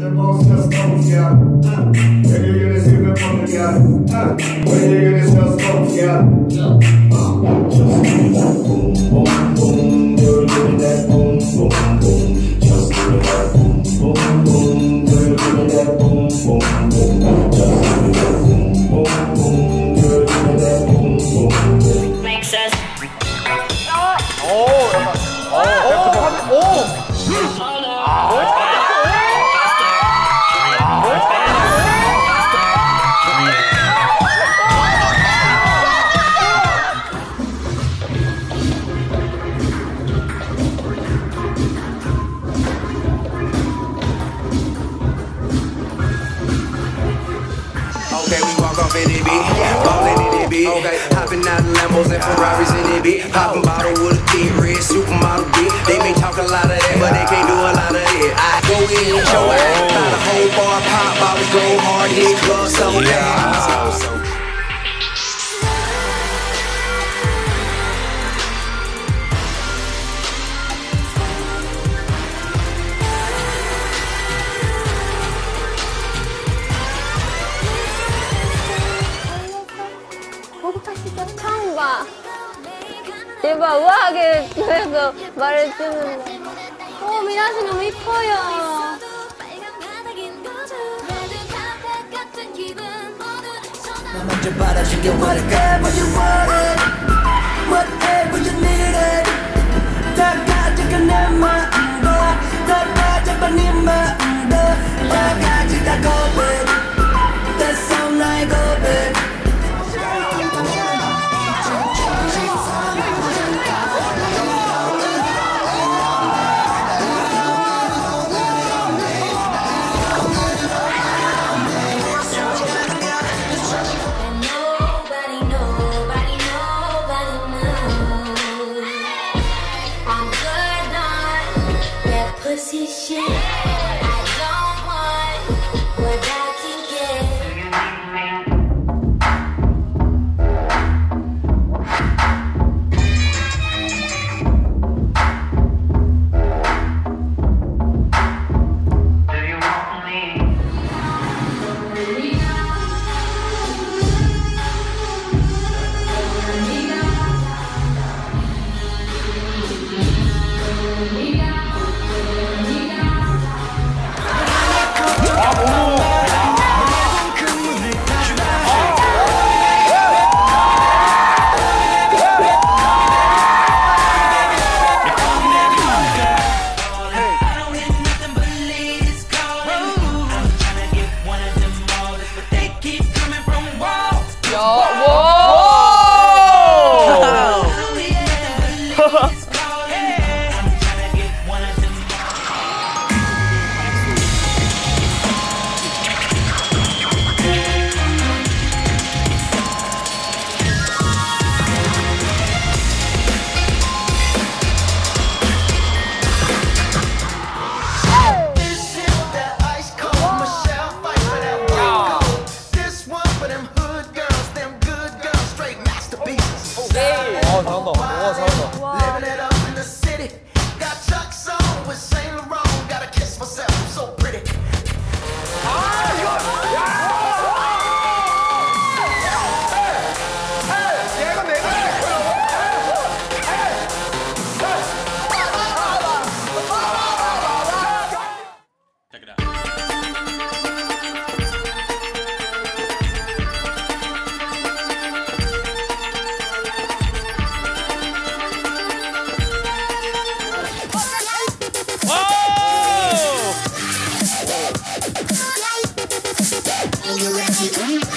Okay, hopping out of Lambos and Ferraris in it, be popping bottle with a kid, red supermodel, bitch. They may talk a lot of that, but they can't do a lot of it. I go in and show out, buy the whole bar, pop bottles, go hard, hit club, so bad. 처음 봐. 대박, 우아하게 그래서 말해주는데. 미나씨 너무 이뻐요. 나 먼저 받아줄게, whatever you wanted, whatever you needed. 다 가져가 내 마음도, 다 가져가 네 마음도, 다 가져가고 babe. That's all night go babe. Position. I don't want what I can get. Do you want me? Are you ready?